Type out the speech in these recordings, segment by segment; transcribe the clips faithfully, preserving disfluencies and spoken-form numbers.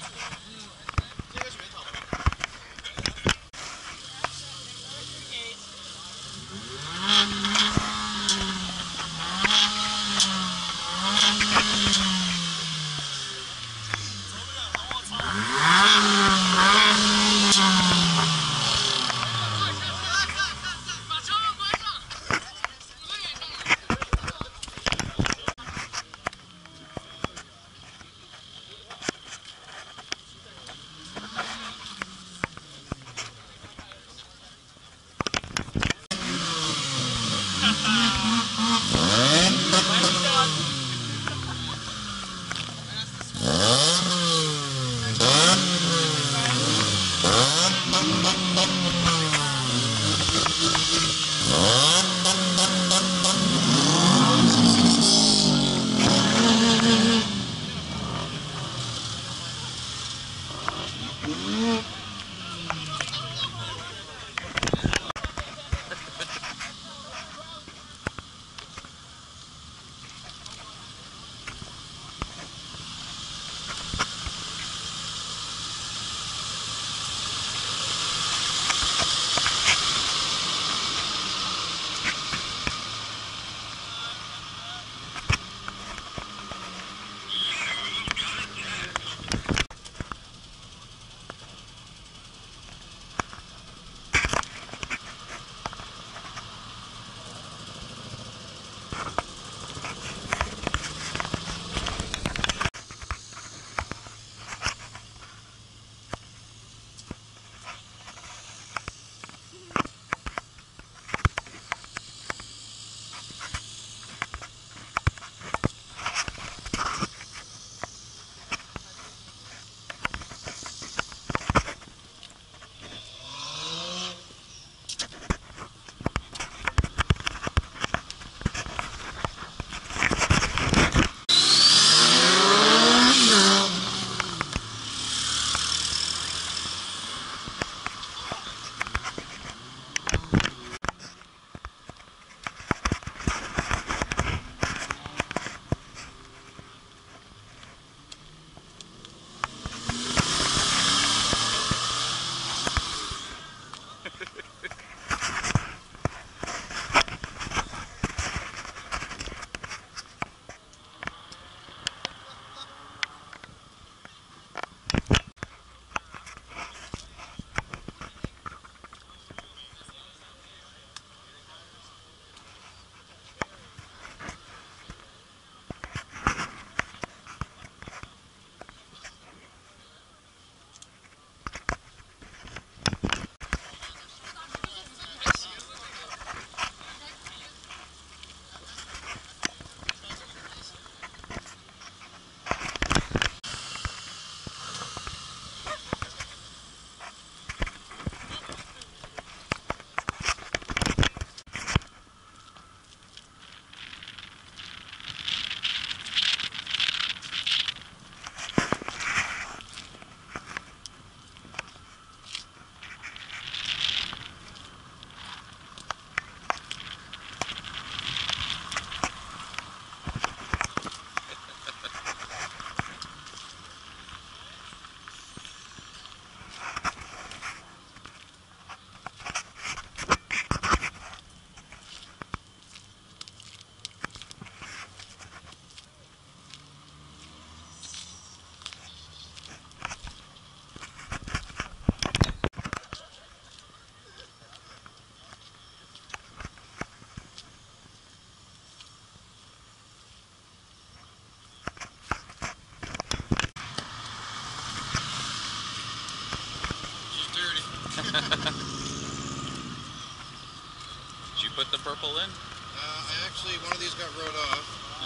Did you put the purple in? Uh, I actually, one of these got wrote off,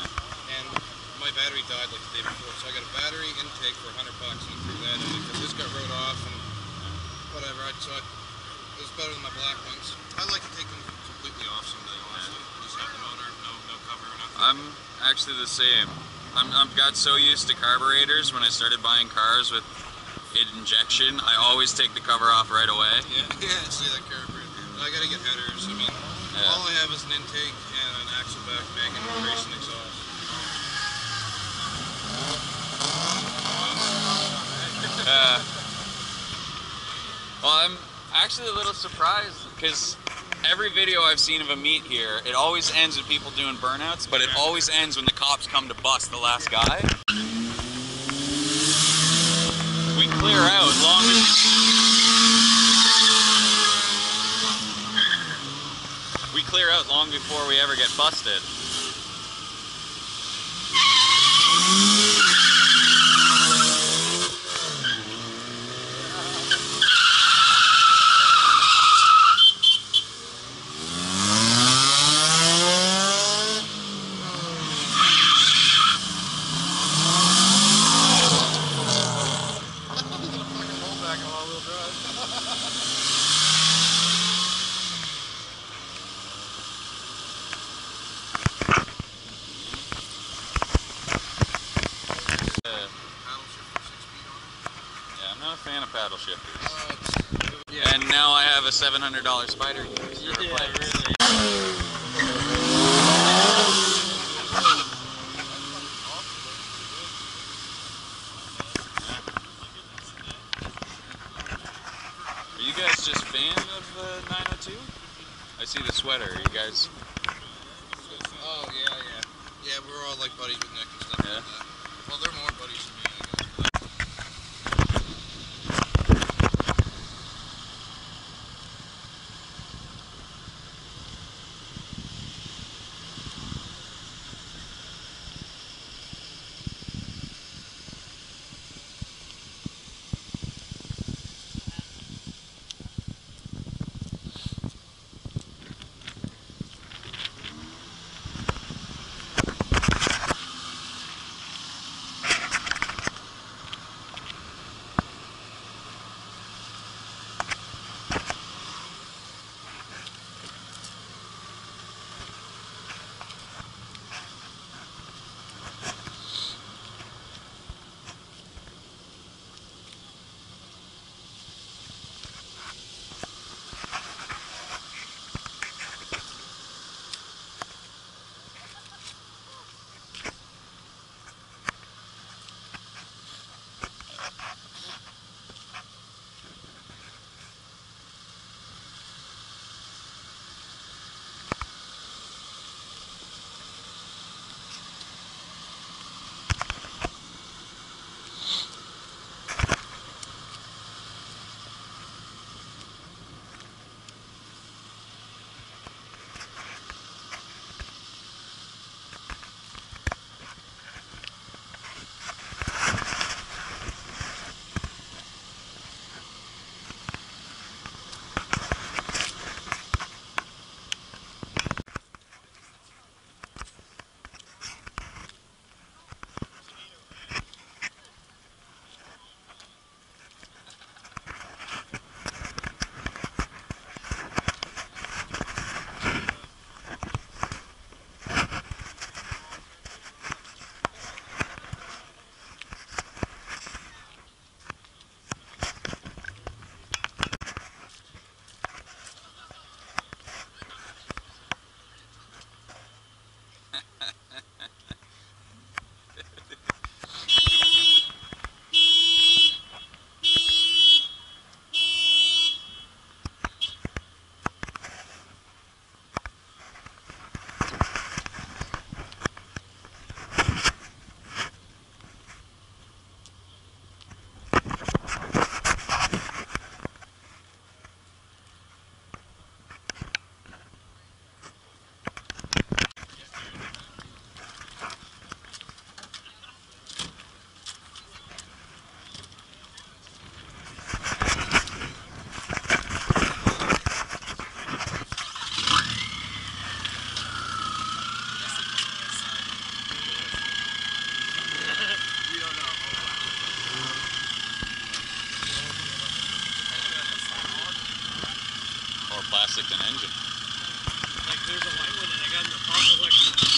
and my battery died like the day before, so I got a battery intake for a hundred bucks and threw that in because this got wrote off and whatever. I, so I, it was better than my black ones. I like to take them completely off someday, honestly. Just have the motor, no, no cover or nothing. I'm actually the same. I'm, I've got so used to carburetors when I started buying cars with injection, I always take the cover off right away. Yeah, yeah, see that carburetor. I gotta get headers. I mean, Yeah. all I have is an intake and an axle back mag and a racing exhaust. Uh, well, I'm actually a little surprised because every video I've seen of a meet here, it always ends with people doing burnouts, but it always ends when the cops come to bust the last guy. We clear out long we clear out long before we ever get busted. Fan of paddle shifters. Uh, yeah. And now I have a seven hundred dollar spider here. Yeah, really. Are you guys just fans of the nine oh two? I see the sweater. Are you guys? Oh yeah, yeah. Yeah, we're all like buddies with Nick and stuff yeah. like that. Well, they're more buddies than me, I guess. Plastic and engine. Like there's a white one that I got in the car. Like,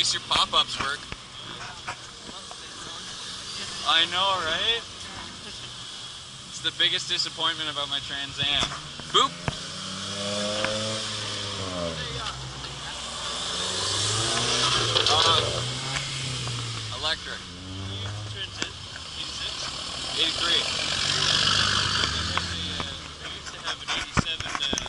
least your pop-ups work. I know, right? It's the biggest disappointment about my Trans Am. Boop! Uh, electric. eighty-three. I used to have an eighty-seven. Uh,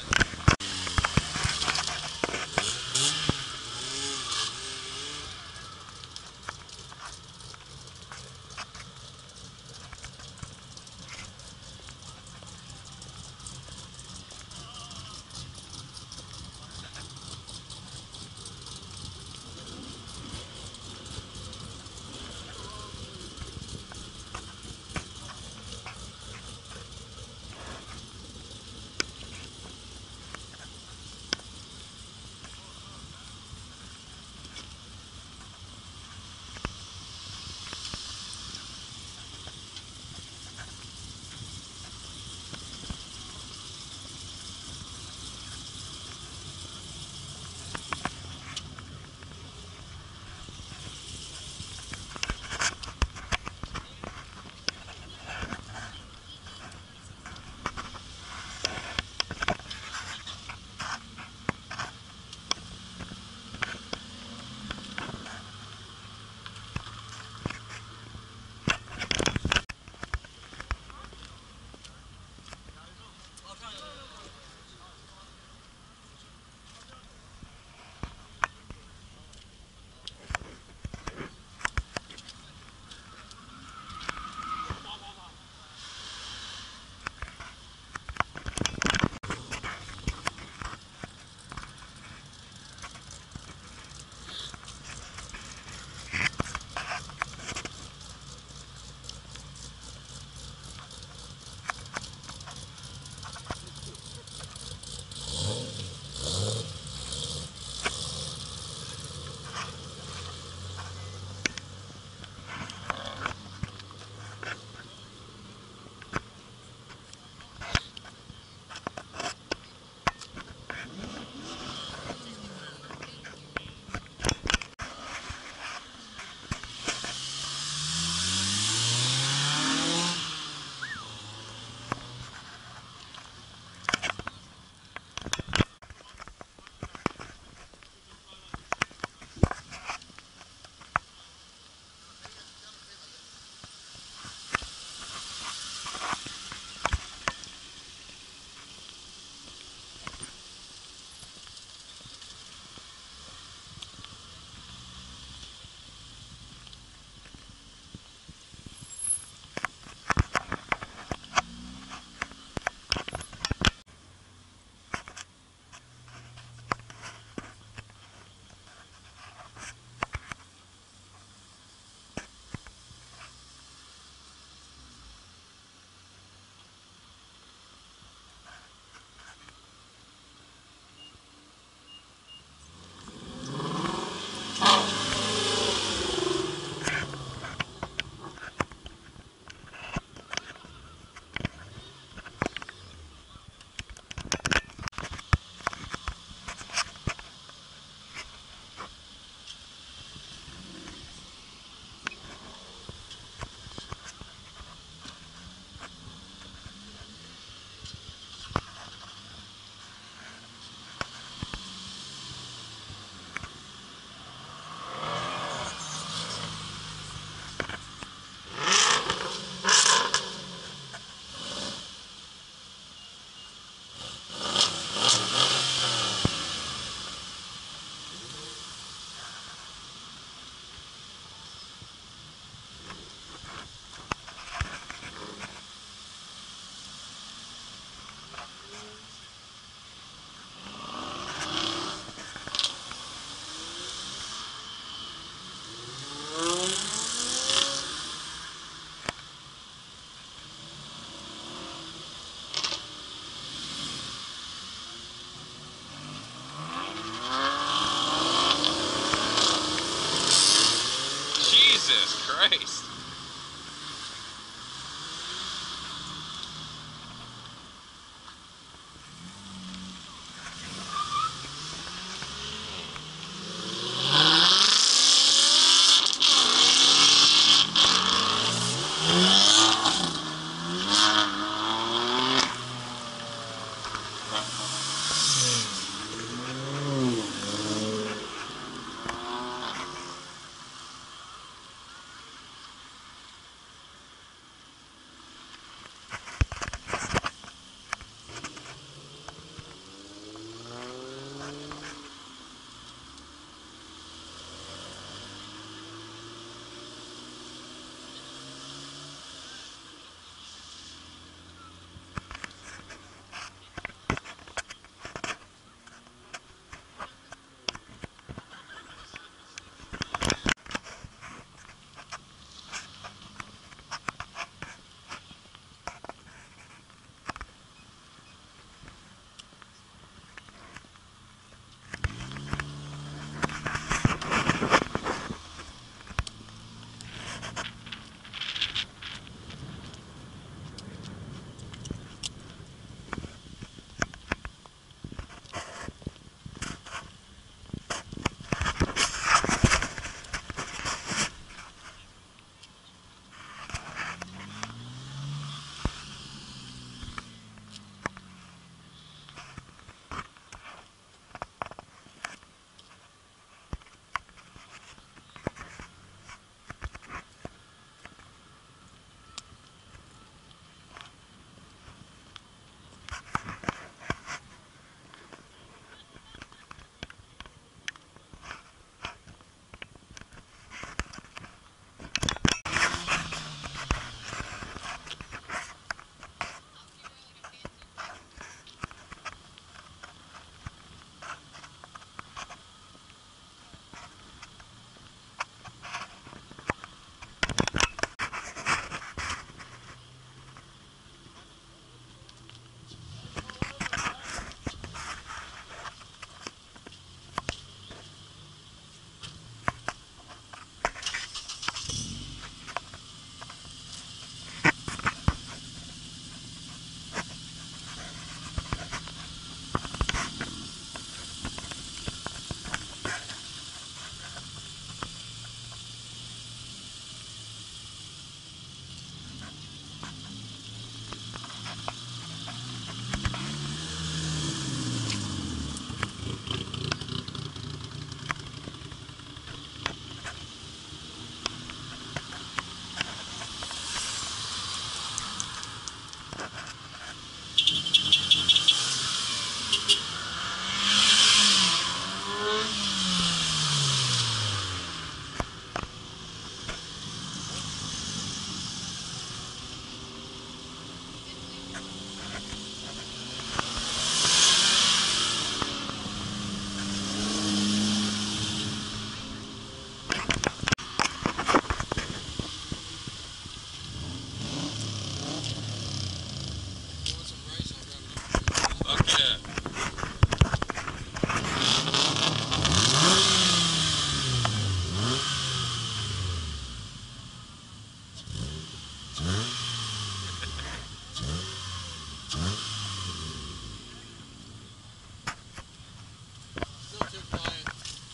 Still too quiet.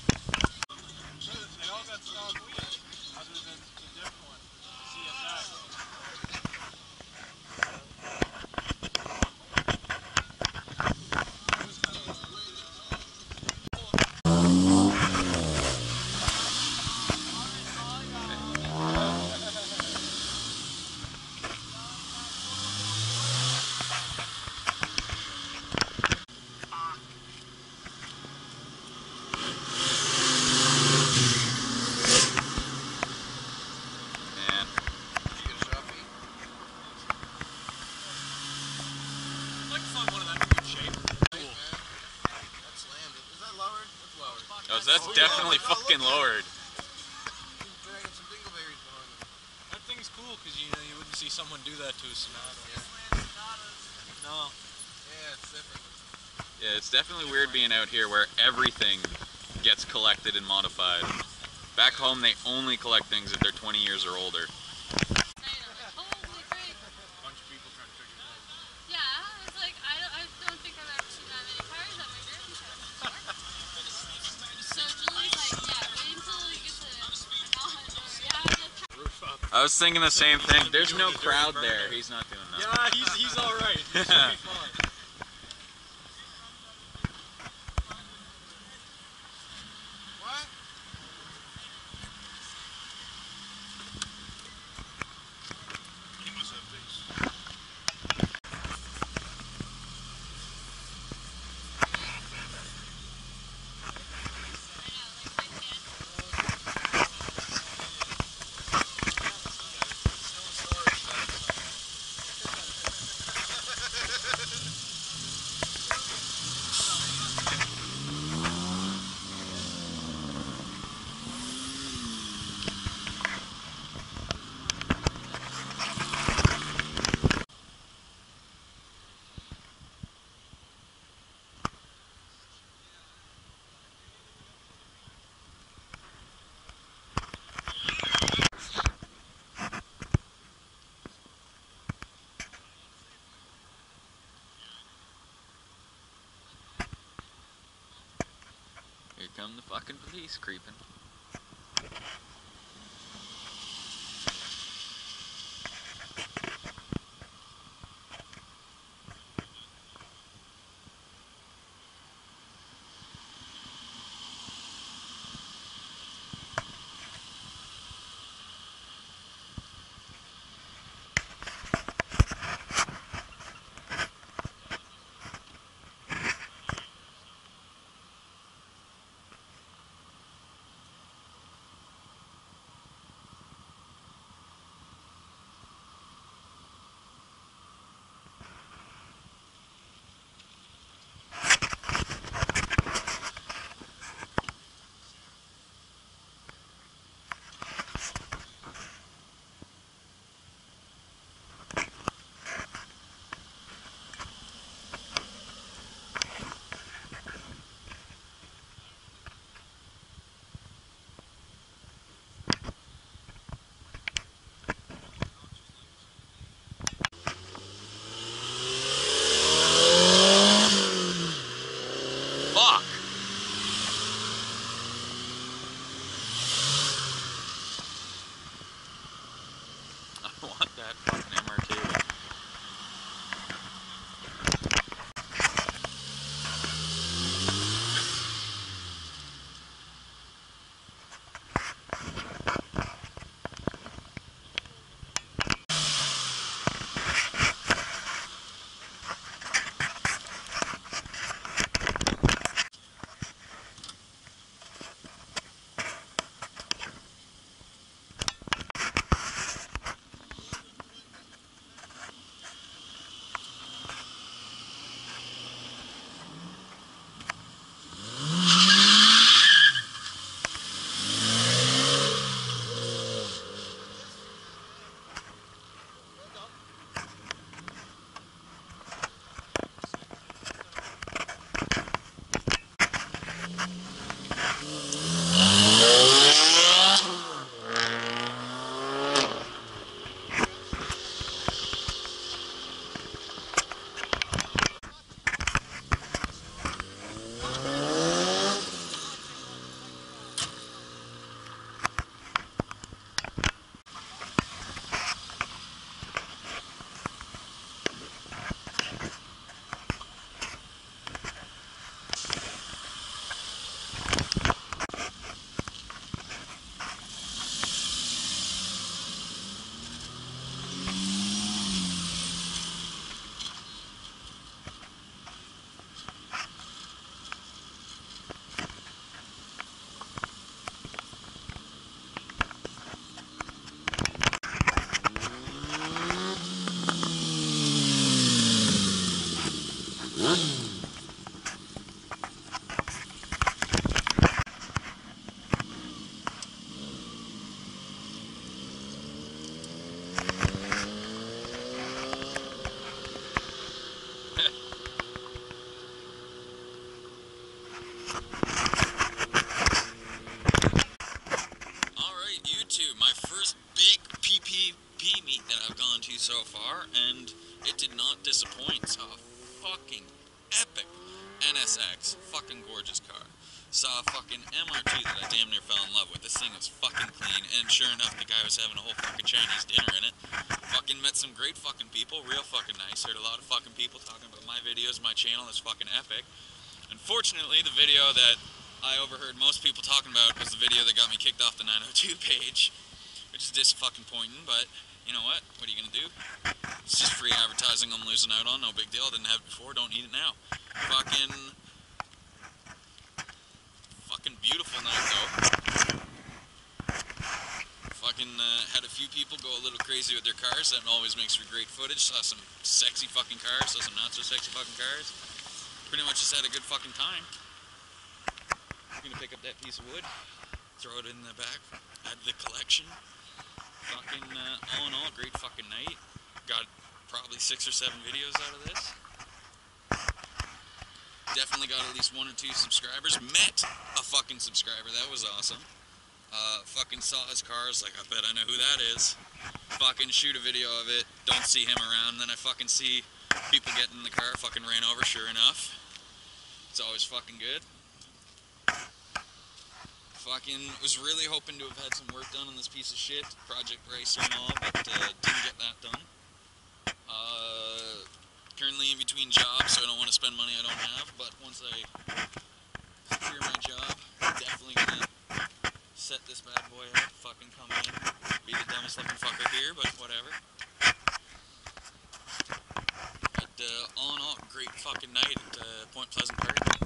They all got stock wheels, other than the different one, C S I. Man. Did you get a shot feed? I'd like to find one of them in good shape. Right, man. That slammed it. Is that lowered? That's lowered. Oh, that's Oh, definitely yeah. Oh, fucking look at lowered. He's dragging some dingleberries behind him. That thing's cool because you know you wouldn't see someone do that to a Sonata. Yeah. No. Yeah, it's different. Yeah, it's definitely weird being out here where everything gets collected and modified. Back home, they only collect things if they're twenty years or older. Holy freak. Bunch of people trying to figure it out. Yeah, I was like, I don't, I don't think I've ever seen that many cars at my grandma's house before. So Julie's like, yeah, wait until you get to a knowledge or, yeah, just Roof up. I was thinking the same thing. There's no crowd there. He's not doing that. Yeah, he's he's all right. He's gonna be fine. What? He must have things. Here come the fucking police creeping. Fuck! I want that fucking M R two. so far, and it did not disappoint. Saw a fucking epic N S X, fucking gorgeous car. Saw a fucking M R T that I damn near fell in love with. This thing was fucking clean, and sure enough, the guy was having a whole fucking Chinese dinner in it. Fucking met some great fucking people, real fucking nice. Heard a lot of fucking people talking about my videos, my channel is fucking epic. Unfortunately, the video that I overheard most people talking about was the video that got me kicked off the nine oh two page, which is dis-fucking-pointing, but you know what? What are you gonna do? It's just free advertising I'm losing out on, no big deal. Didn't have it before, don't need it now. Fucking... Fucking beautiful night, though. Fucking uh, had a few people go a little crazy with their cars. That always makes for great footage. Saw some sexy fucking cars, saw some not so sexy fucking cars. Pretty much just had a good fucking time. I'm gonna pick up that piece of wood, throw it in the back, add to the collection. Fucking, uh, all in all, great fucking night. Got probably six or seven videos out of this. Definitely got at least one or two subscribers. Met a fucking subscriber, that was awesome. Uh, fucking saw his cars, like, I bet I know who that is. Fucking shoot a video of it, don't see him around, then I fucking see people getting in the car, fucking ran over, sure enough. It's always fucking good. Fucking was really hoping to have had some work done on this piece of shit, Project Racer and all, but uh, didn't get that done. Uh, currently in between jobs, so I don't want to spend money I don't have, but once I secure my job, I'm definitely gonna set this bad boy up, fucking come in, be the dumbest looking fucker here, but whatever. But uh, all in all, great fucking night at uh, Point Pleasant Park.